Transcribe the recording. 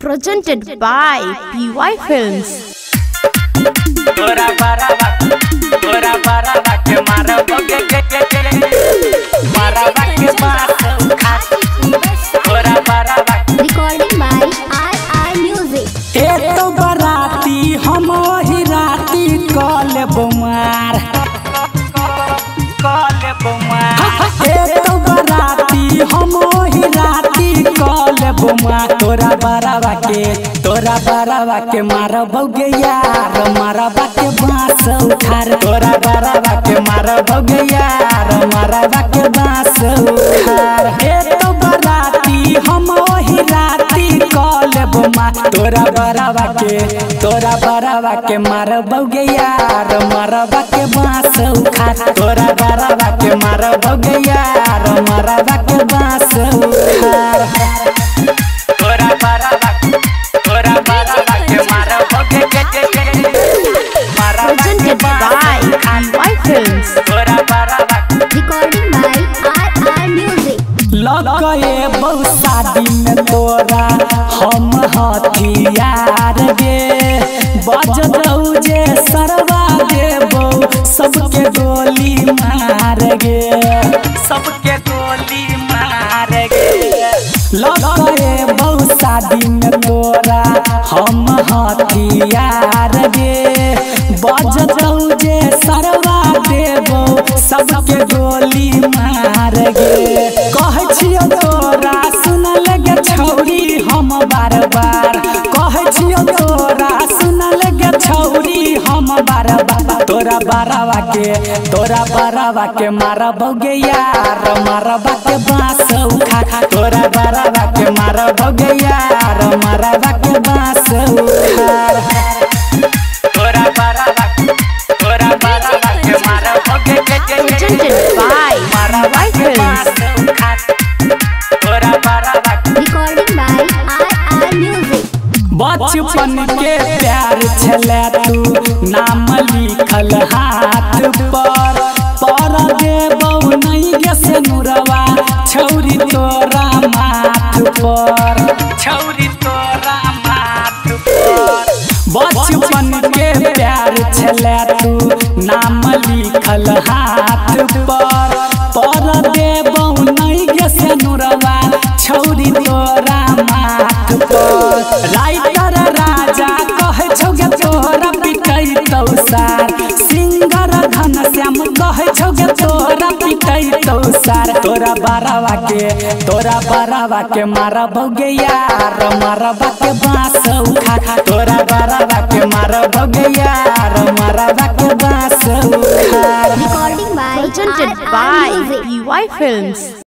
Presented by PY Films. Recording by RR Music. तो बराती हम वही राती कॉल बुमार तो बराती हम वही राती कॉल बुमार तोरा बरावा के मारा बौगे यार मारा बाके बांस उखार तोरा बरावा के मारा बौगे यार मारा बाके बांस उखार तो बराती हम वही राती कॉल बुमार तोरा बरावा के मारा बौगे यार मारा बाके बांस उखार तोरा बरावा के मारा बौगे यार मारा बाके बांस उखार तोरा बरावा के मारा बौगे Presented by PY Films. तोरा बरावा Recording by RR Music. लगे बहु शादी में तोरा हम हथियार गे बज दऊ जे सरवा देबो सबके गोली मार गे लगे बहु शादी में तोरा हम हथियार गे बज दऊ जे सरवा देबो सबके गोली मार गे कहे छियो तोरा सुन लगे छौरी हम बार बार कहे छियो तोरा सुन लगे छौरी हम बार बार तोरा बरावा के मारा बौगे यार मारा बाके बांस उखा तोरा बरावा के मारा बौगे यार मारा बाके बांस उखार तोरा बरावा के मारा बौगे Presented by PY Films. Recording by RR Music. बचपन के प्यार छले तू नाम लिखल हाथ पर देबौ नहीं गे से नुरवा छौरी तोरा माथ पर बचपन के प्यार छले तू नाम लिखल हाथ पर देबौ नहीं गे से नुरवा छौरी तोरा माथ पर राइटर राजा कहे छौगे तोरा पिटै तौसार सिंगर धन श्याम कहे छौगे तोरा पिटै तौसार तोरा बरावा के मारा बौगे यार मारा बाके बांस उखा तोरा बरावा के मारा बौगे यार मारा बाके बांस उखा Recording by Presented by PY Films.